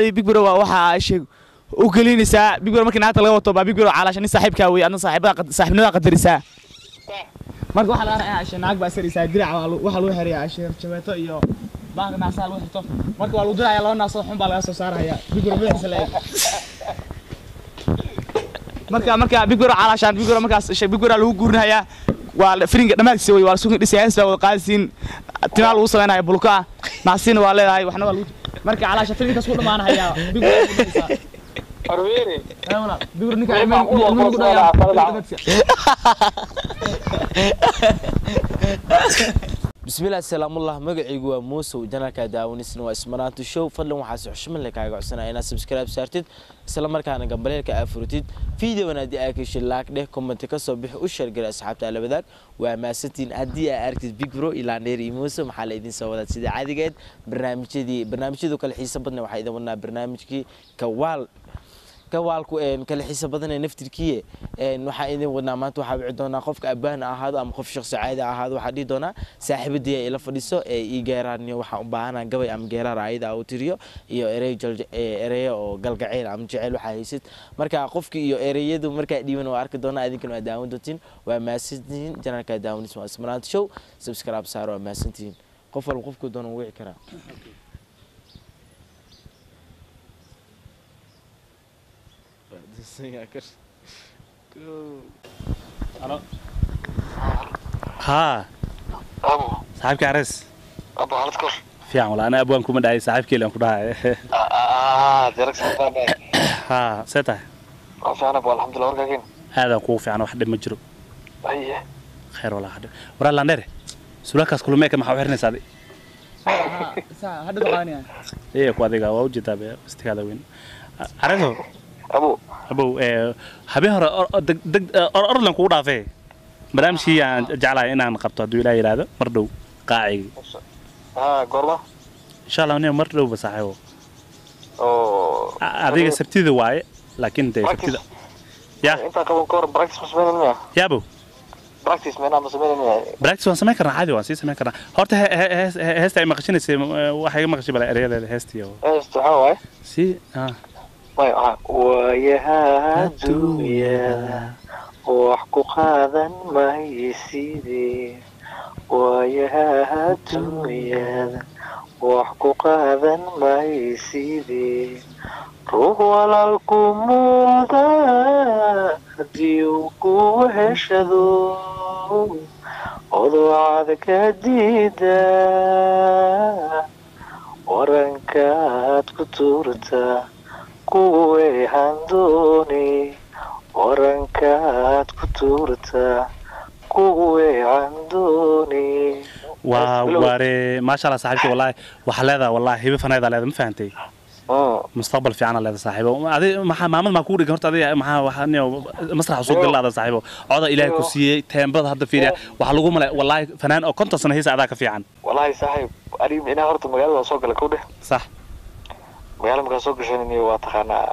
way Big Bro waxa ay sheeg u gelinaysaa Big Bro markii naagta laga wato baa Big Bro calaashan saaxiibka way adna saaxiibnimada qadarisaa marka waxa la raayaa ashan naag baa sariisa dirac waxa loo xiriyaa ashan jabeeto iyo baan naasa loo xirto marka waa loo dirayaa loo naaso xun baa laga soo saaraya Big Bro madaxiisa leeyahay marka Big Bro calaashan Big Bro markaas Big Bro lagu guurinayaa waa firinga dhamaadkiisa way waa suuq dhisayay baa wada qaadisiin timaal uu sameeyay bulka naasina waa leedahay waxna waa marka calaashan firinkaas ku dhamaanaya Big Bro arweere ayna Big Bro ninka iman ku dhayaa bismillaah salaamullah magacaygu waa Muusa janaalka daawanisna waa Ismanaantu show fadlan waxa xushmad leh kaaga codsanaa inaad subscribe saartid isla markaana gambaleelka aad furtid fiidiyowan aad ka shilaac dheh comment ka soo bixi u share gala asxaabta la wadaag waa maasantiin haddii aad aragtid Big Bro ilaa neer iyo Muusa maxaa la idin soo wadaa sida caadigeed barnaamijyadu kala xiiso badna waxa idin wadnaa barnaamijkii kawaalku kala xiiso badan ee naftirkiye waxa idin wadnaa maanta waxa wici doona qofka abaan ahaado ama qof shakhsi caadi ahaado waxa dhii doona saaxiibadii ila fadhiso ee geeraarniyo waxa u baahanaa gabay ama geeraar ayda u tiriyo iyo ereyo oo galgaceel ama jecel waxa haysid marka qofkii iyo ereyadu marka dhiiban waa arki doona idinkan waa daawan doontiin waa maasantiin janaalka daawanis waa Ismanaantu show subscribe saaro waa maasantiin qof walba qofku doona wici kara Halo. ها ابو صاحبك عرس ابو حالتكم فيعن والله انا ابوانكم من داعي صاحبك اللي انكم داعي ديرك سلطان ها سيتا انا ابو الحمد لله ورقاكين هذا قوف يعني واحد مجرو ايه خير ولا حد ورا لاندير سولاكاس كل ميك ما خيرنيس هذه هذا دقانيا ايه كو اديغا waa ujeedaa istigaada weyn arago ابو habeen hore orlan ku dhaafay barnaamijkii aan jeclahay inaan qabto haduu ilaa yiraahdo mar dhow qaacigi gorma insha Allah inuu mar dhow basaaxo adiga sabtida waaye laakiin day sabtida ya inta qaban koor practice masmeynaya ya abo practice meena masmeynaya practice waan sameyn karnaa caadi waan sii sameyn karnaa horta heesta ay maqashinaysa waxay maqashay bala ereyada heestiyo heesta waay si ويا الدنيا وحكو قاذن ما يسيدي ويا الدنيا وحكو قاذن ما يسيدي روح ولا الكمودا ديوكو وحشدو وضوعدك ديدا ورنكات كتورتا kuwe handoni orankaad ku tuurta kuwe handoni واري ما شاء الله صاحبتي والله وحلاذا والله هي فنايدا لازم فهمتي مستقبل في عنا لهذا صاحبه هذه محمد ما كوري هرت هذه مع وحني مسرح سوق الله هذا صاحبه عوض إلهي كسيه تيمبض هذا فيها وحلقوا ملا والله فنان أو كنت سنة هي سعداك في عن والله صاحب قريب هنا هرت مجال سوق الكوده صح مجال مكان سوق شنني واتخنا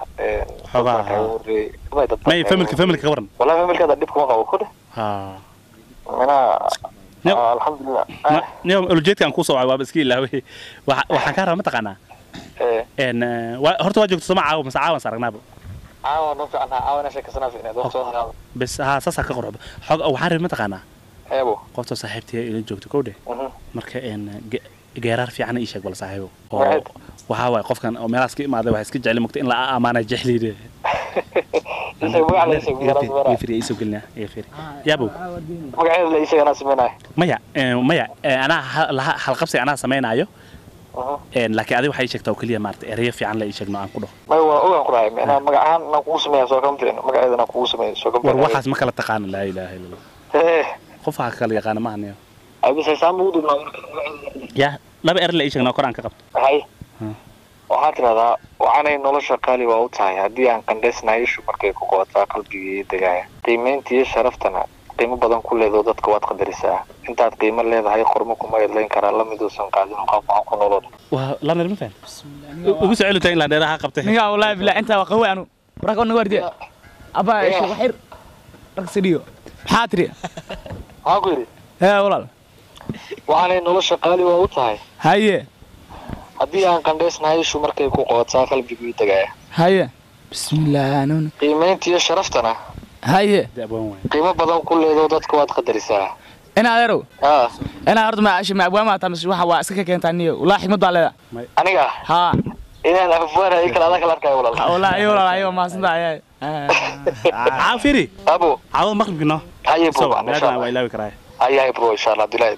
ما يفهمك كورن والله فهمك هذا دبكم قاو كوده أنا الحمد لله نيوم الجيت كان كوسو عواب سكيل لا وحكارة ما تقنا إن هرت واجد تسمع عاو مسعاون صارنا بو عاون نفع أنا عاون أشيك سنة في نادو بس ها ساسا كقرب حق أو حارب ما تقنا أبو قلت صاحبتي اللي جوكت كوده مركا إن جيرار في عنا إيشك ولا صاحبه وهاوي قف كان أو ملاس كي ما ذا وحسك جعل مكتئ لا أمانة جحلي ده يسوي على يسوي يفري يسوي يفري يا أبو مقعد لا يسوي أنا سميناه مايا أنا حلقبسي أنا سمينا أيوه لكن هذا وحي شكته وكلية مارت إريه في عن لا يشك نوعا كله ما هو قرأي أنا مقعد نقوس مية سوكمتين مقعد نقوس مية سوكمتين وروحات مكلا تقان لا إله إلا الله قفها كلي قانا ما هنيا أبي سيسام بود يا لا بأر لا يشك نوعا كقب هاي waxaa tirada waxaanay nolosha qaali waa u tahay haddii aan qandheysnaayishu markay ku qoota qalbigii degaya qiimeyntii sharaftana qiimo badan ku leedo dadka waad qadarisaa intaad qiimo leedahay qormo kuma yeelan kara la mid uusan qaadin qaab ku nolol waa la mid ma faham ugu soo celintay la dheeraha qabtay niga wallahi bilaa inta waa qawi anu warka aniga wardiya aba isha waxir raqsidiyo maxaa tiri haa ku yiri walaal waxaanay nolosha qaali waa u tahay haye haddii aan qandhaysnahay ishu markay ku qodotaa qalbigii degaya haye bismillaah nuun qiimaynta iyo sharaftana haye qiimo badan ku leedo dadka waad qadarisaa ina adeerow ina horta ma ashi ma abwaama tamas waxa waa iska keentaa niyo walaa xigmad baa leeda aniga ha inaan afwaana ay kala kala arkay walaal والله والله ايوه ما صدق عافيري ابو عاود مقلب قلنا هاي برو ان شاء الله ويلاوي كراي هاي برو ان شاء الله دلائد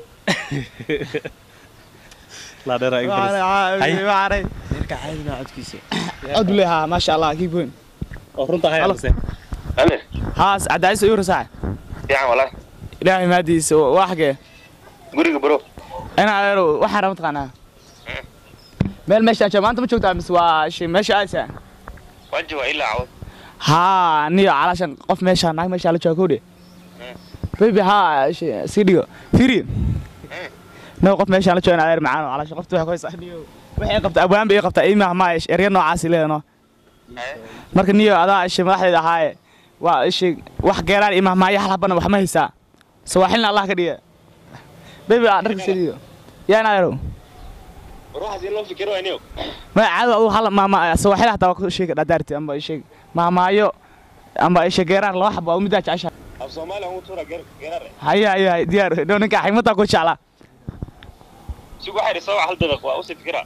لا دير اي هاي وعري ديرك عادي ما عدكيسه اد لها ما شاء الله كيف وين runta hay alse امير هاس عدايس يورو ساعه يا والله ilaahay maadiisa waa xagee guriga bro ana adeero waxa rabta qana meel meesha maanta ma joogtaa mise waa shay meesha aysa waji waa ilaa cawd ها نيو علشان قف ماشي ناق ماشي على جاكودي بيبي ها سيديو فيري نو قف ماشي على جاكودي عير معانا علشان قفت waxa koys niyoo waxay qabta abwaan bay qabta ay ma maash eryo noocaas leeno marka niyoo adaa isha madaxdeeda haaye waa isha wax geeraan ima maayo hal habana wax ma haysaa soo waxilna Allah ka dhiga bيبي dharka sidiyo yaa naayro ruuxa si loo fikiro ayniyo ما عاد هلا ما سو حيل حتى شيء دارتي ام شيء ما مايو ام شيء غيران لو حبه ومدا جعشا af Soomaaliya uu tuura geerar هيا ديار دونك حيمتا كو جعلا si waxay soo hal daqiiq waa u si fikira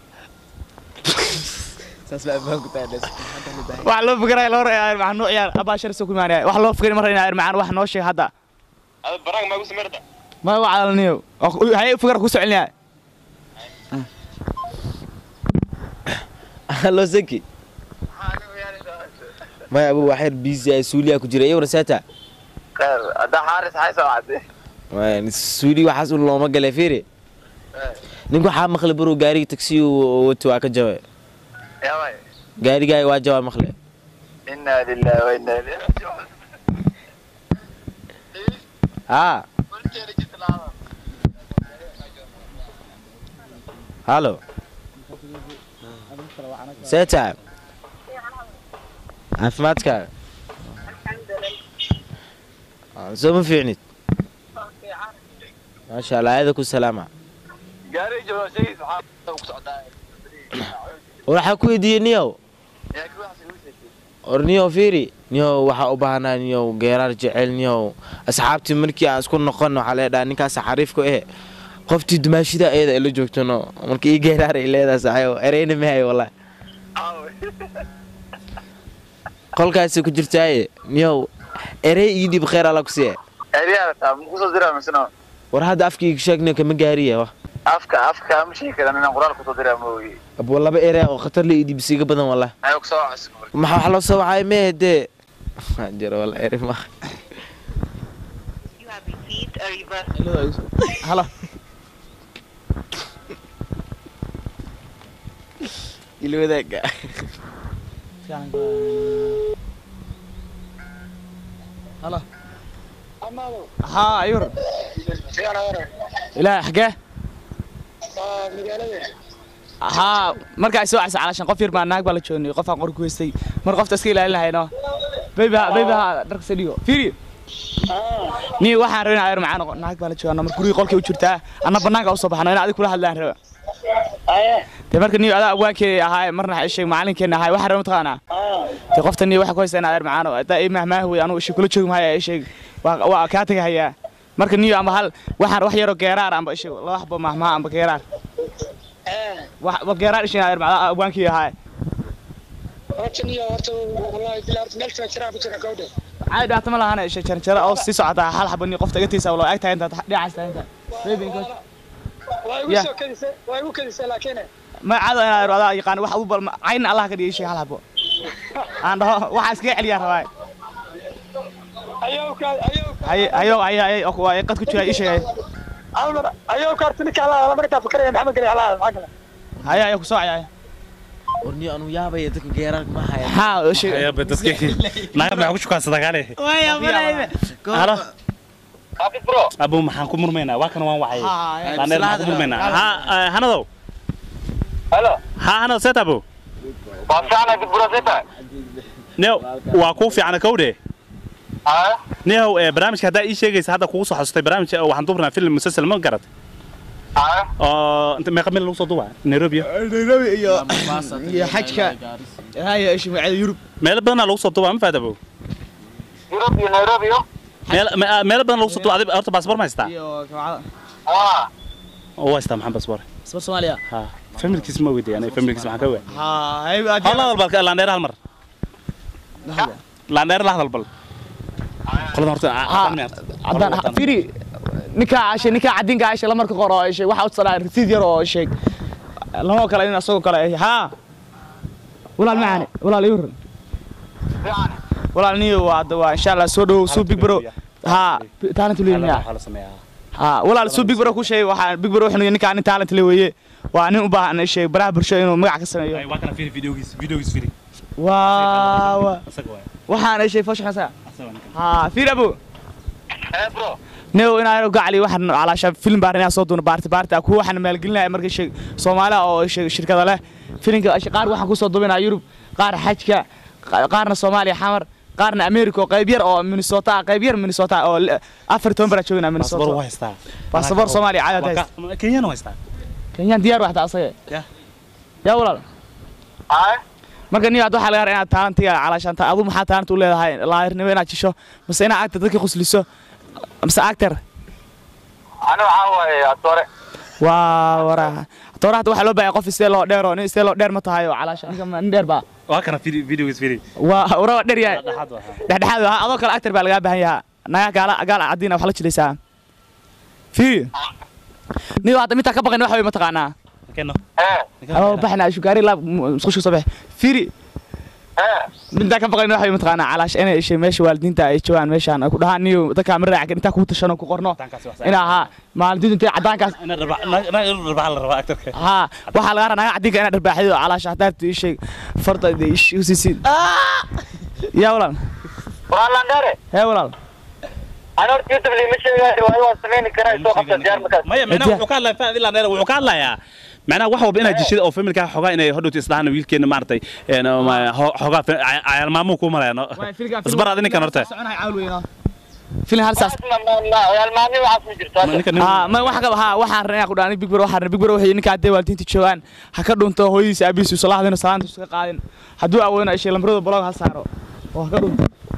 saas baa baan ku taadis wax loo fikiray loo reeyay wax noo ciyaar abaashir soo kumaanay wax loo fikiray marina ayr macaan wax noo sheeg hada ad barang ma ugu sameerta ما وعلنيو هي فكر ku socolinaa هلو زكي ما ابو واحد بيزي سوريا كجيره اي ورساتا ada xaaris hayso wacdi وين سوري waxaas loo ma galay fiiri ninku waxa maqlay baro gaari taxi wato waa ka jaway yaa way gaariga waa jawaa maqlay inna lillahi wa inna ilayhi raaji'un ها هالو سيتا عفماتك زوم فيعني ما شاء الله هذا كل سلامة gaari jooga shay saxaab ku socdaa waxa ku weydiinayoo yaa ku wax soo sheegay orniyo fiiri niyo waxa u baahnaa niyo geerar jecel niyo asxaabtii markii aan isku noqon waxa leedahay ninkaas xariifku qoftii dumaashida ayada ila joogtano markii ii geerar ay leedahay saxayo ereyna ma hay wallahi qolkaas ku jirtay niyo erey ii dib khayr alla ku sii eriyaa taa muxuu soo diraa misno war hada afkii sheegna kama gaariye wa afka ma sheekan inaan quraal ku soo diraa mooyee abo laba erey oo khatar la ii dib siiga badan wallahi ayo ku soo casbo ma waxa la soo waxay meede jiro wallahi erey ma You have received a reverse. هلا ilo wadaga هلا ها ايور لا حقه ها marka ay soo casay calashan qof yar baa naag baa la joogay qof aan qor ku heystay mar qofta iska ilaalin lahayno baby darka sadiyo fiiri ni waxaan rabaa inaan macaan naag baa la joogay mar guriga qolkii u jirtaa ana banaanka u soo baxno in aad kula hadlaan raba te marka ni adaa awaankii ahaa marna xishay maalinkeena ahaa waxa rabaa taqaana te qofta ni waxa ku heystay inaan macaan adaa ay mahmaa huwa anu ishi kula joogay mahay ishay waa ka tagayaa marka ni ama hal waxaan wax yar oo geeraar amba ishay la waxba mahmaa amba geeraar وقرار إيش أنا مع أبوانكي هاي. رجني أرتو والله بلارت نلت نشرب بتوع كوده. عادي أحتمل أنا إيش شرا أو سيسو عطا حال حبني قفت قتي سولا أكتر أنت دي عايز أنت. وايو كذا لكن ما عاد أنا رضا يقان واحد أوبر عين الله كذي إيش حال حبو. عنده واحد سكي عليا هواي. أيوه أخوة قد كنت إيش هاي. أيوه كارتنك على مركب فكرة محمد قال على معقلة. هيا كسوع يا. orniyo anu yaabay dadka geerar ma haya ها إيش. يا بدك ما ما حكوش كان صدق عليه ويا بلاي. هلا afid bro ابو maxaan ku murmeynaa waa kan waan wacay laaneer maxaan ku murmeynaa ha hanado hello ha hanado set abo waa fiican afid bro seta neo waa ku fiican kowde ها neo barnaamijka hadda ii sheegaysa hadda kugu soo xasustay barnaamijka waxaan duubnaa film musalsal ma garat oo inta meeqa meel lagu soo duubaa Nairobi iyo xajka haya ish macada Yurub meel badan lagu soo duubaa ma faadabo Yurub iyo Nairobi iyo meel badan lagu soo duubaa adiga horta passport ma haystaa iyo kawada oo haystaa maxan passport Soomaaliya ha familkiis ma weydiiyay anay familkiis waxaan ka weey ha hay Allah walba la dheer hal mar la dheer la hadal bal qolada horta adan firi ninka cadinka Aisha la marka qoro ay sheeg waxa uu saraa rasiid yar oo sheeg lama kala in asoo kala ha walaal macani walaal yur walaal niyo waa insha Allah soo dhaw soo big bro ha talent leeyahay ha walaal soo big bro ku sheeg waxa big bro wuxuu ninka aan talent leeyahay waa nin u baahan sheeg baraha bulshada inuu magac ka sameeyo waa kana firi videogiis firi waa waxaan ay sheeg fashaxasa ha firi abo bro نيو إن أنا قاعد واحد على شاب فيلم بارني صوتون بارت أكو واحد مالقلنا مركز شيء صومالة أو شركة له فيلم قار واحد كوسو دوبنا يوروب قار حجك قارنا صومالي حمر قارنا أمريكا قيبير أو مينيسوتا قيبير مينيسوتا أو أفرتون برا مينيسوتا باسبور واستا باسبور صومالي عادة كينيان واستا كينيان ديار واحد أصيل يا ولا marka niyo waxa laga yaraa taantiga calaashanta adu maxaa taantu leedahay laayirnimo inaad jisho mise inaad agta dadka qosliso mise actor ana waxa way atore waraha atoorada waxa loo baahay qof isee loo dheero nin isee loo dheer ma tahay oo calaashan ninka nin dheer ba waa kana videogiis firi wara dheer yahay dhexdhexaad ah adoo kale actor baa laga baahan yahay naga gaala cadina wax la jilaysaa firi niyo hadda mid ka baqan wax way ma taqaanaa كنا أو بحنا شو قاري لا مسخش صباح فيري من ذاك بقى نروح يمتقنا على أنا إيش ماشي والدين تا إيش وان ماشي أنا كل هانيو ذاك عمر راعي أنت كنت شنو كقرنا أنا ها مع الدين أنت عدان كاس أنا ربع أكتر ها وحال غير أنا عديك أنا ربع حلو على شهادات إيش فرط إيش وسيسي يا ولد والله ناري يا ولد أنا أريد تبلي مشي وهو سمعني كنا يسوق خمسة ديار مكان ما يمنع وكان لا فاضي لا نار وكان لا يا معناه واحد بينا جيشة أو فيلم كان حقا إنه هدوء تسلحنا ويل كنا مارتي إنه ما حقا على ما مو كومر يعني أصبر هذا نكنا نرتاح فيلم هالساس لا الماني وعصمي جرت ما واحد ها واحد رأي أقول أنا بيج برو هي نكاد دي والدين تشوان هكذا أنت هوي سأبيس وصلاح ذي نصلان تسوق قاعدين هدوء أولنا إيش لمرود بلاغ هالسعره وهكذا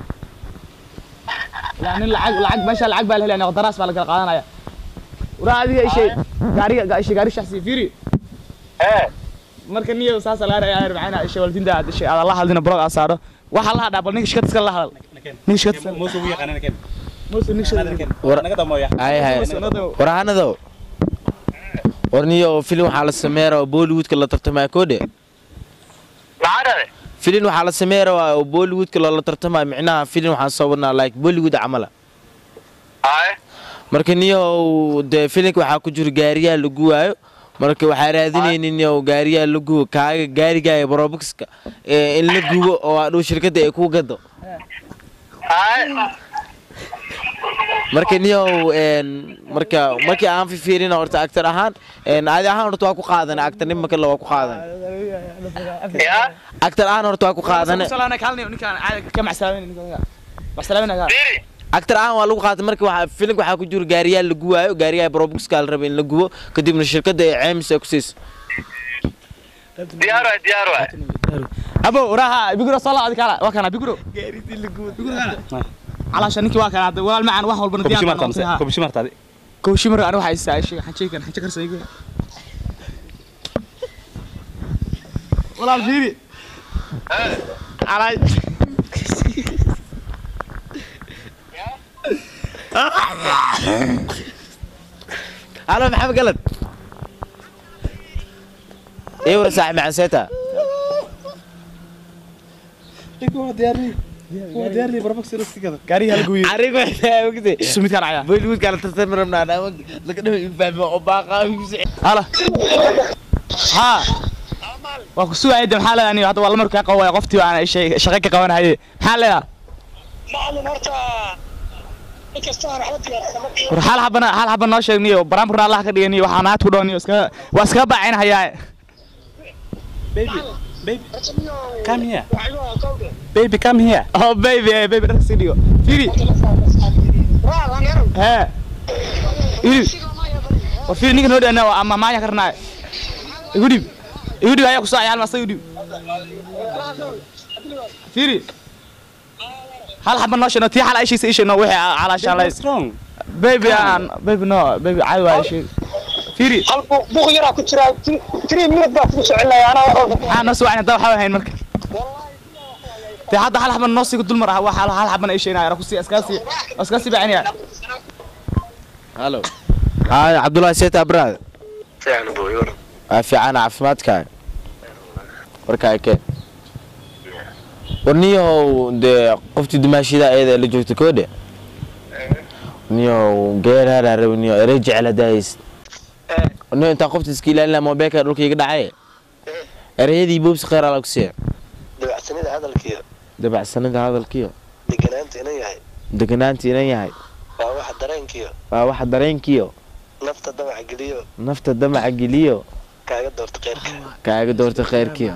يعني العق ماشي العق بالهلا يعني قدراس بالك القاعدين يا ورادي شيء قاري شخصي فيري marka niyo saas la raay ayr macana isha waldinda aad isha Allah hadina bro asaaro waxa la hadaba ninka shaqad iska la hadal ninka shaqad موسو يقانا كن موسو ninka shaqad naga damooya هاي warahanado warniyo film waxa la sameeyo Bollywood ka la tartamay koode معنا film waxa la sameeyo Bollywood ka la tartamay macnaha film waxa soo wadnaa like Bollywood amala هاي marka niyo de filmka waxa ku jiro gaariya lagu waayo marka waxa raadinayeen inuu gaariya lagu kaaga gaariga ee Proboxka in la gubo oo aad shirkadda ay ku gado هاي marka niyo marka aan fiirin horta actor ahaan aad ahaan horta waa ku qaadanay actor nima kale waa ku qaadanay يا actor ahaan horta waa ku qaadanay salaana kalni ninkan caadi ka macsalaamin ninkan macsalaamin ديري actor ahaan waa lagu qaadanay marka waxa filmka waxa ku jiro gaariya lagu waayo gaariga Proboxka la rabo in la gubo kadibna shirkadda ay caymis ku siiso ديارو abo uraha bigro sala adkala waa kana bigro gaaridi lagu bigro على عشان نكوا كان هذا ولا معنا واحد والبنا ديار كوبشي مرت هذه كوبشي مر أنا واحد يساعد حنشيكن حنشكر سيقول ولا الفيري على هلا محمد قلت ايوه صاحب مع سيتا هو دياري بربكس راسي كذا كاري هالقوي عارف وقتي سميت كان عيا بوليوود كانت تستمر من انا لكن يفهم وباقه هلا ها وكسو عيد محل يعني هذا والله مركا قوي قفتي انا شيء شقيق قوانا هاي محل معلم هرتا كستان حوتي حال حبنا نoo sheegniyo baraamburna Allah ka dhiganiyo waxaan aad ku dooniyo iska baacin hayaa baby come here baby come here oh baby rasidio firi ha iri وفيري نيجي نودي أنا أما ما يكرنا يقولي هيا قصة يا المصري يقولي فيري هل حب الناش إنه تي حال أي شيء إنه وحي على شان بيبي بيبي عايز شيء فيري hal buuq yaraa ku jira 3 minute baa ku soconaya أنا سوى أنا ده حاول هين مركب في حد حال حب الناس يقول مرة هو حال حب أنا إيش هنا ركوسي أسكاسي بعيني هلو هاي عبد الله سيت أبراد fiican buu yoro في عنا عفماتك وركايك ورنيو ده قفتي دماشي ده إيه اللي جوت كوده نيو غير هذا رونيو رجع على دايس ورنيو أنت قفتي سكيل لنا ما بيك روك يقدر عيه أريدي بوبس خير على كسير dabacsanida hadalkiiyo دبع السنة هذا الكيو deganaanta inay yahay دقنانتي نياي waa waxa dareenkiyo واحد دارين كيو nafta damac geliyo نفط الدمع قليو kaaga doorto khayrka كاغا دورت خير كيو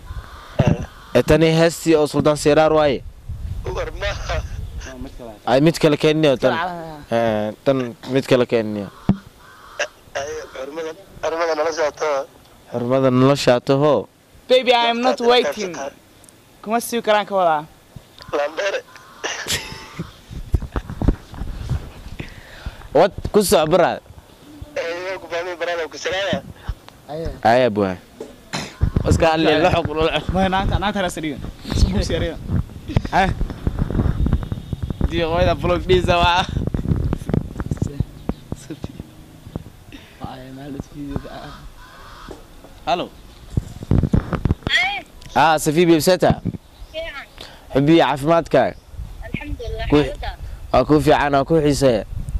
اتني هستي او سلطان سيرار واي war maaha اي ميد كلا كينيو تن ميد كلا كينيو xurmada nala socto حرمدا نلشاته هو baby I am not waiting كم سيو كران كولا landheere وات كسو عبرا ku fahmay barada ku salaaya اي ابوها بس قال لي لحق ما أنا ترى سريع سمو سريع ها دي غاية بلوك دي زوا هلو سفي بيبستا حبي عفماتك الحمد لله كوي. حالتها اكو في عنا اكو حيسه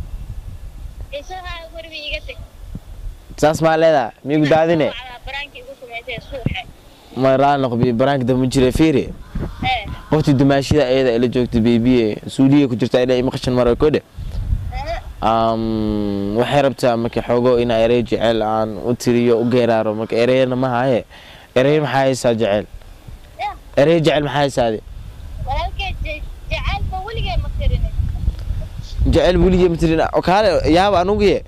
إيشها قربي يقتك ساس ما ليدا ميغو دادينه على برانكي يقولوا ميتين صوحي ما رانق بي برانك دم جيري فيري إيه قفتي دماشيدا ايدا الى جوجتي بيبي سوريا كجرتا الى مقشن مره كوده waxay rabtaa markii xogo in ay eray jecel aan u tiriyo u geeraaro marka erayna ma haye eray maxay haysaa jecel eray jecel maxay haysaade ولكن جعل فولي ما تريني jecel wiliga matirina oo kale yaab anugu إيه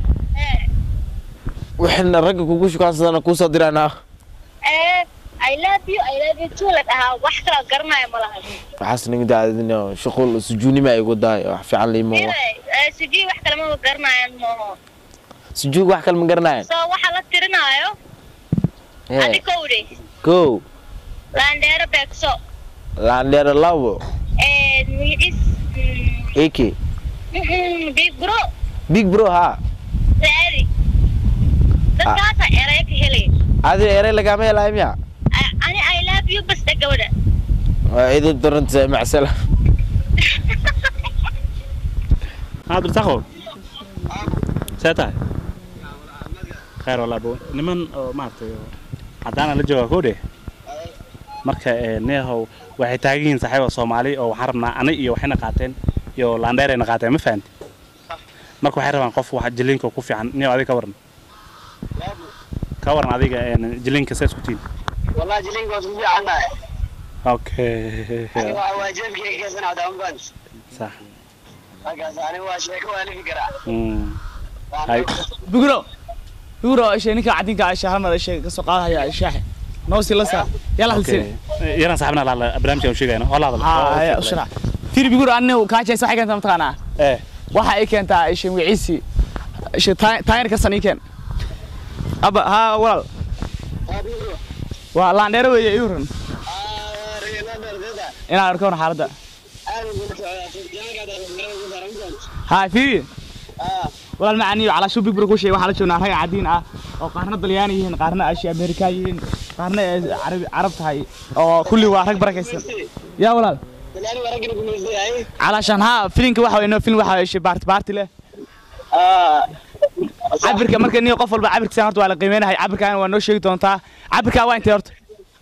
waxna rag kugu shukaansadana ku soo dirana إيه I love you too لك واحدة قرنا يا ملاها waxaas nig daadino shaqul sujuuni ma igu daay wax fiican leeymo إيه سجي واحدة لما قرنا يا مو sujuug wax kale ma garanay سو واحدة ترينا يو أدي كوري go لاندير بيكسو laandheer labo نيجيس eki بيج برو big bro ha ساري dadkaas eray ka helay adi eray lagama helay miya ani I love you bas gabadha idu duranta macsala هذا تاخذ ساتا خير والله بو نمن ما أعرف عدانا لجوا كودي marka neehow waxay taagiin saaxiibo Soomaali oo waxaan rabnaa ana iyo waxayna qaateen iyo laandheerayna qaateen ma fahanti marka waxay rabaan qof wax jilinka ku fiican neew adiga ka waran adiga jilinka saas ku tiin والله جلينك وصل عنها okay أنا واجبك يا سنة دام بنت صح أنا واجبك وأنا في قراءة هاي بيقولوا إيش نيكا عدين كعشة هم هذا الشيء كسوقها يا الشاحن نوصي لسه يلا هالسنة يلا صاحبنا على برنامج وشيء أنا والله يا أسرع تيري بيقولوا أنه كان شيء صح كان تمتقنا إيه waxa ay keentaa isha wiciisi isha taayir ka sanii keen aba ha wal waa laandheer weeye yuran ina arko xaaladda ha fiiri wal macani ala shu big bro ku sheey waxa la joognaa rag cadiin ah oo qaarna Talyaani yihiin qaarna Aasiya Amerika yihiin qaarna Arab tahay oo kulli waa rag barakaysan yaa walaal علشان ها فيلمك waxa weeyno film waxa ay baarti leh cabirka marka niyo qof walba cabirkiisa horta waa la qiimeynahay cabirkan waa noo sheegi doontaa cabirka waa intee horta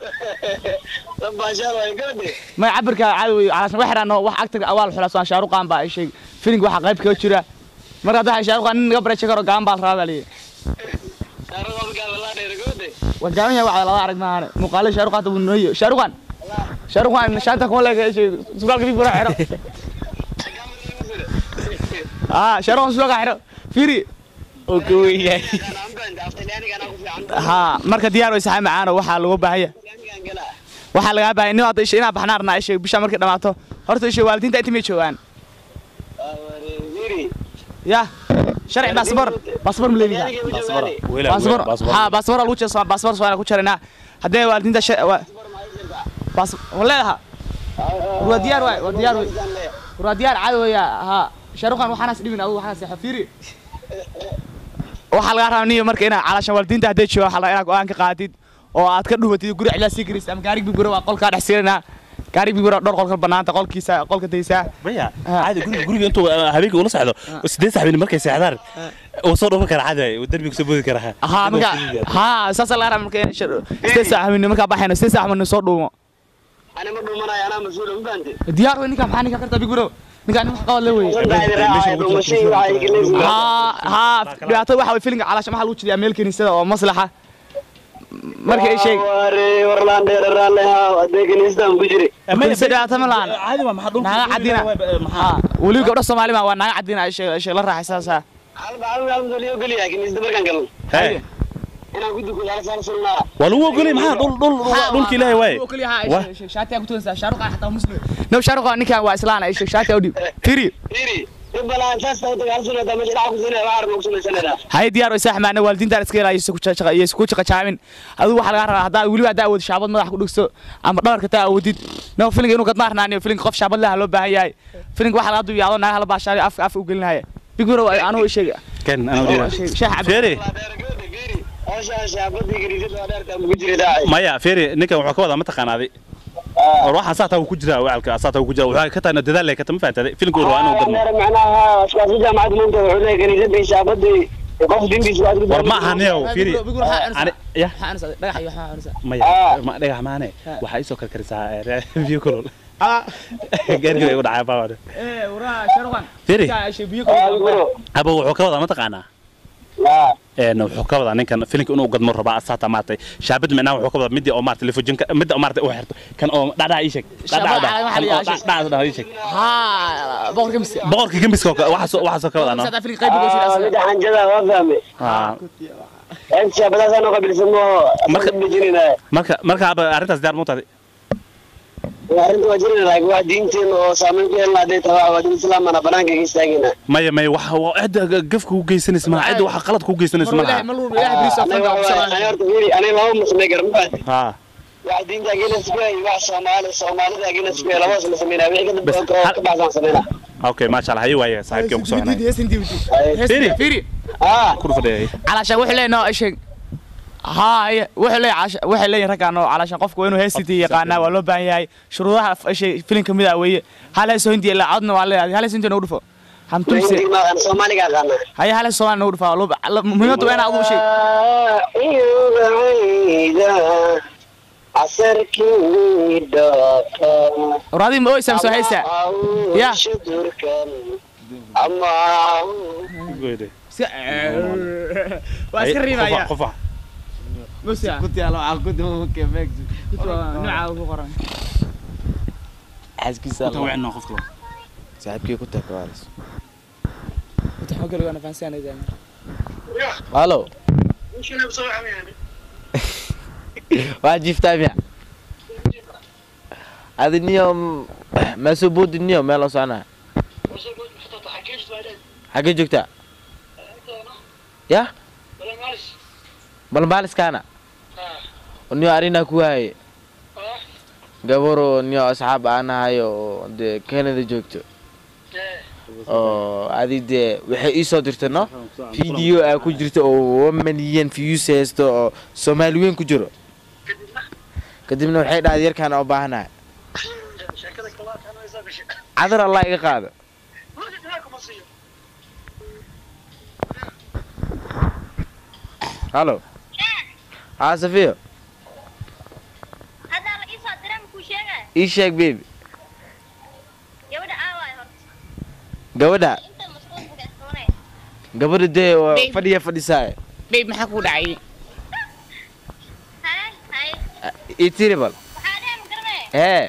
ma cabirka caadi علشان wax xirano wax agtaga awaal xulasaan shaaruqan baa ay sheeg filmka waxa qayb ka jira marka hada shaaruqan naga bareeyo karo gaan baa raabali وجامعة واحد لا أعرف معنا مقالة شاروخان تبغى شاروخان شاروخان شانتك ولا شيء سؤال كذي برا حرام شاروخان سؤال حرام فيري oo ka weeyay ha marka diyaar way saxay macaan waxa lagu baahaya waxa laga baahay inuu hadda isha ina baxnaarna isha bisha markay dhamaato horta isha waalidiinta inta ma joogaan ya sharci basbar maleeliga ha basbar lagu jeeso basbar soo ku jarina hadee waalidiinta bas walaha وديار عادي ها شاروخان waxaan is dhibin adigu waxaan saxafiri waxa laga raaniyo marka ina calaashan waalidiinta haday joogo waxa laga go'aan ka qaadid oo aad ka dhumatid guri cilaa secret ama gaarig bigura waa qolka dhaxsiirna gaarig bigura dhor qolka banaanta qolkiisa qolka deysa maya caadi guriga intuu habeenkii ula socdo oo 8 saacad markay seexdaan oo soo dhufan kara caadi oo darbiga soo boodi kara ha marka ha saasa la raam marka 8 saacad marka baxayna 8 saacad soo dhuumo أنا ما دوم أنا مسؤول عن بنتي. ديار وين كم حاني كرت بيقولوا نكان قال له ها بيعطوا واحد فيلم على شو محل وجه يعمل كنيسة أو مصلحة مركي أي شيء ورلان دير رالها وديك كنيسة مبجري كنيسة ده تملان عادي ما حد نعم عدينا ولي قبل الصومالي ما هو نعم عدينا إيش لا راح أساسا عالم دولي وقولي يا كنيسة بركان قالوا أنا قلت لك على سال سنة والله قولي ما دول كلاه واي قولي هاي شاتي أقول تنسى شارق حتى مسلم نو شارق نكان وإسلام إيش شاتي أودي تيري يبلا أنت استوى على سنة ده مش راح سنة وعارف مقصود سنة هاي ديار وساح معنا والدين دار سكيل يسكوت قشامين هذا واحد غير هذا ولي هذا أود شعبان ما راح يقولوا أما دار كتا أودي نو فيلم إنه قد نحن يعني فيلم خف شعبان له بها هاي فيلم واحد هذا يعلن هلا باشاري أف وقلنا هاي بيقولوا أنا شيء كان أنا ودي فيري maya feeri ninka wuxuu ka wada ma taqaanaadi ruuxa saata uu ku jira waalka saata uu ku jira waxa ka taana dadaal ay ka tama faantay filmku waa inuu garmo macnaha asbaabta jaamacad maanta wuxuu leeyahay kaniisada shaabadii qof dinbiis waa war ma ahaniyo feeri ya dhagax iyo waxa maya ma dhagax maane waxa ay soo karkarisaa view kulul gaarigay u dhacay baa waraa sharuqan feeri biyo kulul aba wuxuu ka wada ma taqaanaa wuxuu ka wadaa ninkan filimka inuu gadmo rabaa asaata maartay shaabad macnaa wuxuu ka wadaa midii oo maartay lifujinka mid oo maartay u xirto kan oo dhadhaa ii sheeg dhadhaa ii sheeg ha boqorka gamiska waxa ka wadaa no mid xanjada waa fahmay ha ان shaabadaas aan qabilsamo marka arintaas diyaar mu tahay arrinta waa jirnaa waa diinteen oo saameyn ku yeelanaa day tahay waa diin islaamana banaanka ka istaagina maya waxa cid gafka u geysanaysa ma cid waxa qalad ku geysanaysa ma ana laba muslimay garmad ha waa diinta geena isbay waa Soomaalida geena isbay laba isla sameeyna wixii ka baxsan sameeyna okay ma sha Allah hay waaya saaxiibkii ku soconay firi ku fadhiyay علشان وحلي نو إيش هاي وحلي ركانو علشان قفك وينو هستي يقانا ولا بانياي شروطها إيش فيلم كمية قوية هلا سويندي إلا عضنا ولا هلا سويندي نورفو هم تونسي Soomaali gaana هاي هلا سوان نورفو لو مهمة وين أقول شيء عسركي دافا راضي موي سامسو هيسا يا أما واسكري معايا قفا بس يا كنت يلا على كنت ممكن ماك كنت نوع وقرن حاسكي سالم توعنا قفا صاحبكي كنت كويس كنت حقول انا فانسان اذا الو وش انا بسوي يعني واجي تابع هذا اليوم ما سبود اليوم يلا صنع حكي جوكتا يا بالمالس كان ونيو أرينا كواي قبرو نيو أصحاب أنا هايو دي كندا جوكتو هذه دي وحي إيسو درتنا فيديو أكو جرتو 1 مليون فيوز هستو سوماليين كجرو قدمنا وحي دادير كان أباهنا عذر الله يقاعد الو صفية هذا رئيس الدرام كوشيغا ايش ياك بيبي يودا اواي هورت قودا انت مسؤول بقى قبل دي فدي ساي بيب maxaa ku dhacay هاي ايتيربل waxaan garnay ايه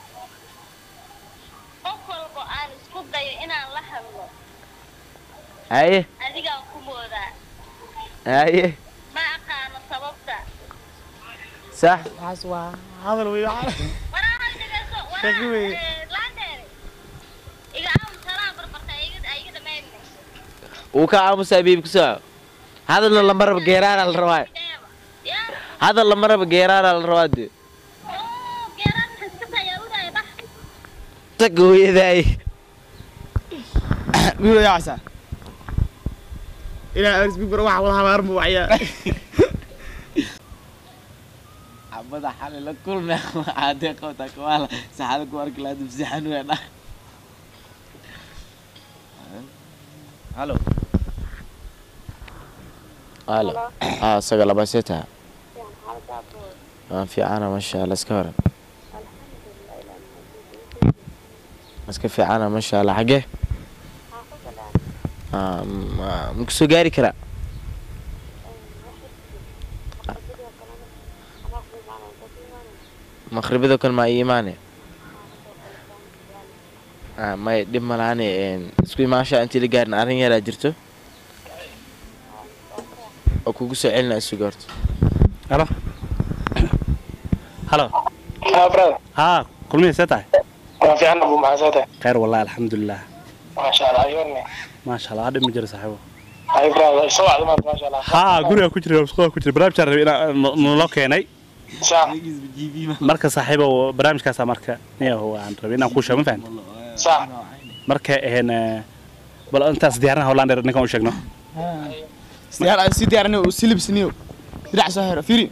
qof walba aan isku dayo inaan la hadlo haye adigaan ku moodaa haye ma aqaano sababta sax waxaas waa hadal wey waxa waraha dhigayso Shaki wey. laandheere iga aamus salaam barbarta iga dhameyn uu ka aamusaa biib ku soo hadal la marab geeraana la rabaa ya hadal la marab geeraana la rabaa de oo geeran xaskata ayaa u daay bax tagooyaday wiil yaa casa ila aris big bro waxa wada habaar mu wacya abada xal la kulma aade qowta kawala saxada ku arki laad bsixan weena halo halo saga laba seta في عنا ما شاء الله سكارن مسك في عنا ما شاء الله حقه مكسو جاري كلا مغربي ذا كل ما إيمانه ما يدم ملاني سكوي ما شاء أنت اللي جارن أرني لا جرتو أكو قصة علنا السجارت halo halo brother ها كل مين ستة waa fiican abu maxasada خير والله الحمد لله ma sha Allah ayoorne ما شاء الله هذا مجرى صاحبه ay brother soo wacdo ma sha Allah ها قولي أكو جري وسقوا أكو جري برامج عربي أنا نلاقيني صح مركز صاحبه برامج كاسة مركز نيا هو عن ربي أنا كوشة ما فهم صح مركز هنا بل أنت صديقنا هولاند نكون شجنا سيدي أنا وسيلب سنيو درع سهرة فيري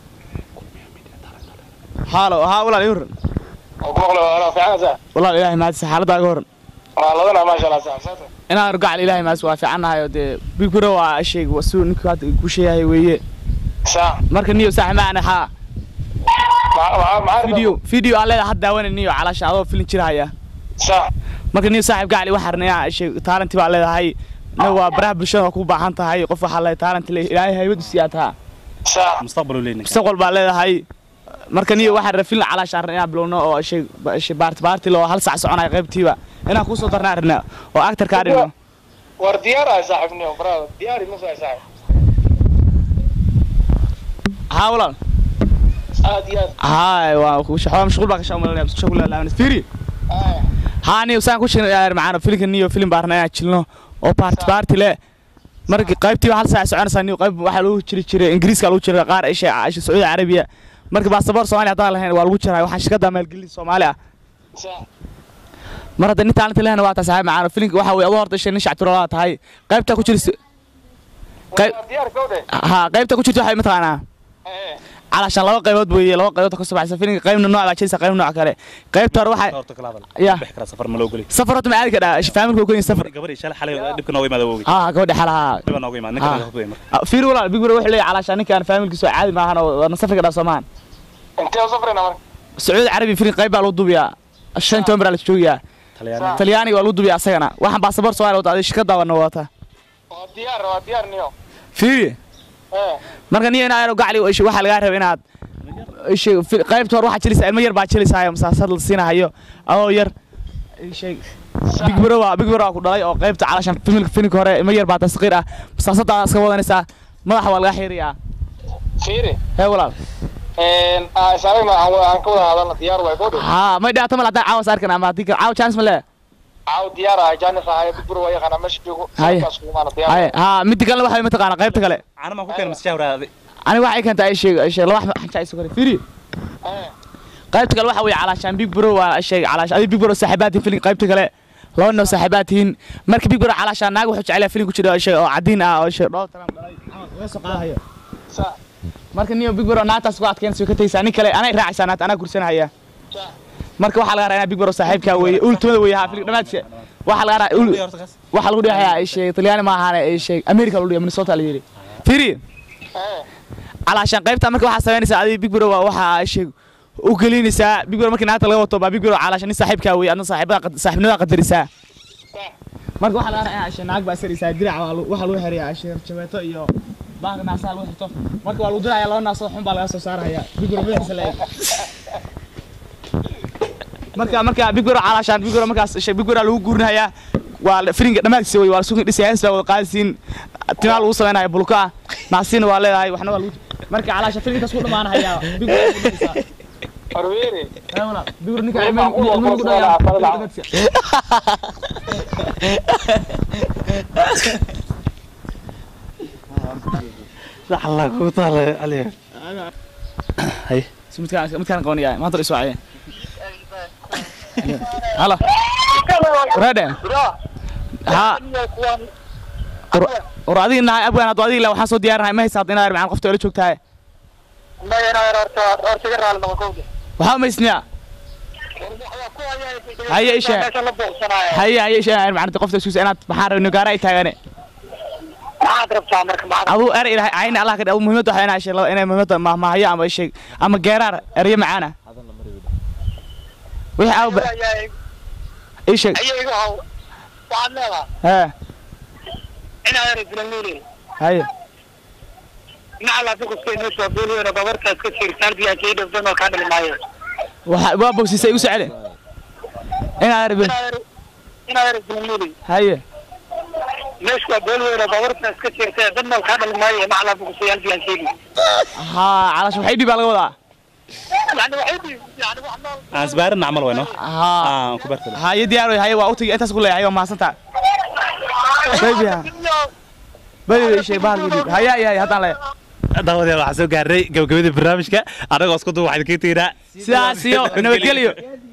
حاله ها ولا يورن وقول fiican sa والله إلهي ما تسح حالة داقورن ladana ma sha Allah sa أنا أرجع إلهي ما سوا في عنها يود بيقولوا أشيء وسون نكات كوشي هاي ويه صح مركز نيو صح معنا ها فيديو على حد داون النيو على شعور فيلم شرايا صح مركز نيو صاحب قاعد وحرنا شيء تالنتي على هاي نوا براه بشر كوب بحنت هاي قف حلا تالنت إلهي هاي ودسياتها صح مستقبل لينا مستقبل بعد هاي marka niyo waxa rafil ala shaarnaa bilowno oo shay baarti loo hal saac soconay qaybtiiba inaan ku soo darnaarna oo actor ka dhino war diyaar ah saaxibniyo brother diyaar ma soo saaxib hawlan aad هاي وشحوام مشغول بقى شغل شغل لا فيري هاني وسان ku shaqeeyay macna filmka niyo film baarnaa jilno oo baarti le markii qaybtii hal saac soconaysa niyo qayb waxa lagu jiray ingiriiska lagu jiray qaar ay Sacuudi Carabiya marka baasaboor Soomaali hadaan lahayn waa lagu jiray waxaan shaqada maalgelin Soomaali ah marada inta aan talahana waa taasay macna filmka waxa way horta shan shactiro tahay qaybta ku jirta diyaar gowde ha qaybta ku jirta waxay mataqaanaa علشان لو قيمت بوي لو قيمت كسب على سفينة قيمة نوع بعد شيء قيمة نوع كله قيمت أروح يا بحكي سفر ملوقلي سفرت معي كده إيش فاهمك وكوني سفر قبل شال حلا دبك نوي ما دوقي كود حلا دبك نوي ما نكره في ولا بيقولوا روح لي علشان كان فاهمك سو عادي ما أنا سفر كده سمان انت سفرنا مر سعود عربي في قيمة على الضبيا عشان تمر على شوية تلياني والو ضبيا سجنا واحد باسبور سؤال وتعطي إيش كده ونواته ديار نيو في marka niyo inaa yaro gacli waxa laga rabaa inaad qaybta hore waxa jilaysa ilmo yar baa jilaysa masaasad la siinahayo oo yar shay big bro ku dhalay oo qaybta calashan filmka hore ilmo yar baa tasqiir ah masaasada iska wadanaysa madaxa waa laga xiriyaa fiiri hey walaal saarayna aan ka wada hadalna diyaar way bodo ha ma dhaata ma ladaa caawas arkana ama hadii caaw chance ma le caaw diyaar ah jaanis ah big bro way qana meesha joogo kaas kuma diyaar ha mid kale waxa ma taqaan qaybta kale أنا ما كنت مستشاور أنا واحد كنت أي شيء لو واحد حنجاي سكري فيري قيبتك الواحد ويا علشان بيج برو شيء علشان بيج برو صاحباتي فيلم قيبتك لا لو إنه صاحباتين مركب بيج برو علشان ناقو حج عليه فيلم كذا شيء عدين أو شيء لا تمام ويسقى هي مركب نيو بيج برو ناتا سقاط كان سوي كتير سنة كلا أنا راعي سنة أنا كرسنا هي مركب واحد على رأي بيج برو صاحبك ويا قلت له ويا فيلم ما تشي واحد على رأي واحد يقول يا شيء طلياني ما هذا شيء أمريكا يقول من الصوت اللي يري فيري علشان قيبتها marka waxa sameynaysa adiga big bro waxa sheeg u gelinaysa big bro markii naanta laga wato ba big bro علشان saaxiibka way adna saaxiibnimada qadarisa marka waxa laga raacay ashan naag ba sarisa dirac waxa loo xiriyaa ashan jabeeto iyo baaqna naasa loo xirto marka waa loo diraya loo naaso xun baa laga soo saaraya big bro madaxiisa leeyahay marka big bro علشان big bro markaas big bro lagu guurnaya waa firinga dhamaadkiisa way waa suuqin dhisay hees wada qaadisiin timaal lagu sameeyay bulka naasina waa leedahay waxna waa lagu marka calaasha firinka isku dhamaanaya arweere ayna bigur ninka ilmuhu ku dhayaa صح الله كوتال عليه هاي متكان قونيا ما ترى اسمعي هلا رادن ها ورادينا ابغى انا دوادي لو waxaan soo diyaarinahay ma haysaad inaad macaan qofta la joogtahay ma yana horta garal ma koobde waxa ma isniya هيا ايش هيا ايش macaan qofta isku inaad maxaan rabno gaar ay taagane aduu er ilaahay ayna Allah ka dhaw muhiimad waxa inaa sheeg inay muhiimada ma haya ama sheeg ama geerar eriya macaana wixii aw ايش ayaga waxaan leedahay ها ina yar islamini هيا nacala dadku soo soo booliyo babarka iska fiirsan biya jeedo dano ka dhalmaayo waa bogsisay u socde ina arbi ina yar islamini هيا ليش قبلوا انا دورت اسك جيرتay dadna ka dhalmaayo nacala dadku soo yalbiyan jeedo ها على شو حيدي baa laga wadaa يعني وحيدي يعني waxna اسبار نعمل وينه ها كبرت هيا diyaar way haya waa u tagay intaas ku leeyahay waa maasanta baby shay baal gudib haya hadaan leeyahay daawadayaal waxaan soo gaaray gabagabadii barnaamijka anagoo isku duub waxaan ka tiiraa sidaas iyo nabadgelyo